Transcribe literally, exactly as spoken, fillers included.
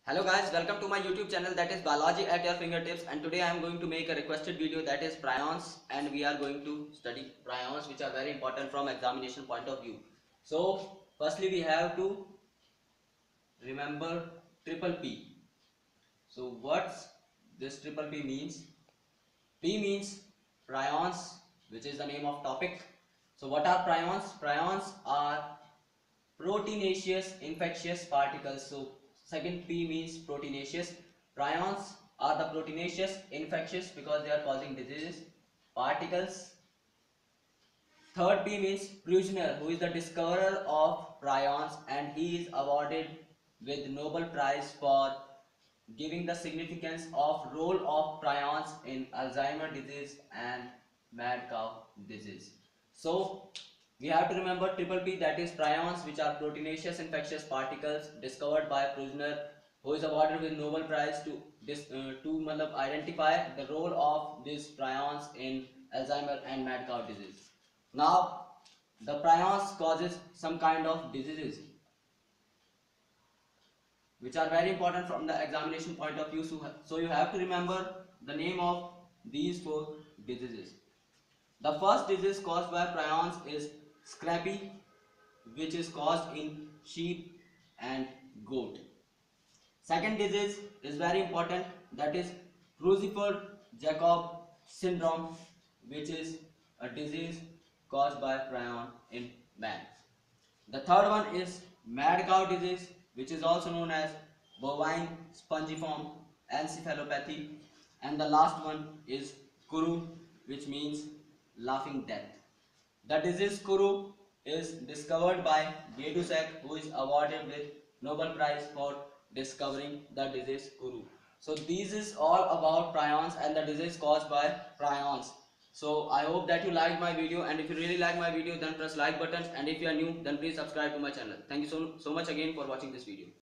Hello guys, welcome to my YouTube channel, that is Biology at your fingertips, and today I am going to make a requested video, that is prions, and we are going to study prions which are very important from examination point of view. So firstly we have to remember triple P. So what's this triple P means? P means prions, which is the name of topic. So what are prions? Prions are proteinaceous infectious particles. So second P means proteinaceous. Prions are the proteinaceous infectious because they are causing diseases. Particles. Third P means Prusiner, who is the discoverer of prions, and he is awarded with Nobel Prize for giving the significance of role of prions in Alzheimer disease and mad cow disease. So we have to remember triple P, that is prions, which are proteinaceous infectious particles discovered by a prisoner who is awarded with Nobel Prize to this uh, to matlab, identify the role of these prions in Alzheimer and mad cow disease. Now the prions causes some kind of diseases which are very important from the examination point of view. So, so you have to remember the name of these four diseases. The first disease caused by prions is scrapie, which is caused in sheep and goat. Second disease is very important, that is Creutzfeldt-Jakob syndrome, which is a disease caused by prion in man. The third one is mad cow disease, which is also known as bovine spongiform encephalopathy, and the last one is Kuru, which means laughing death. The disease Kuru is discovered by Gay-Lussac, who is awarded with Nobel Prize for discovering the disease Kuru. So this is all about prions and the disease caused by prions. So I hope that you liked my video, and if you really like my video then press like button, and if you are new then please subscribe to my channel. Thank you so, so much again for watching this video.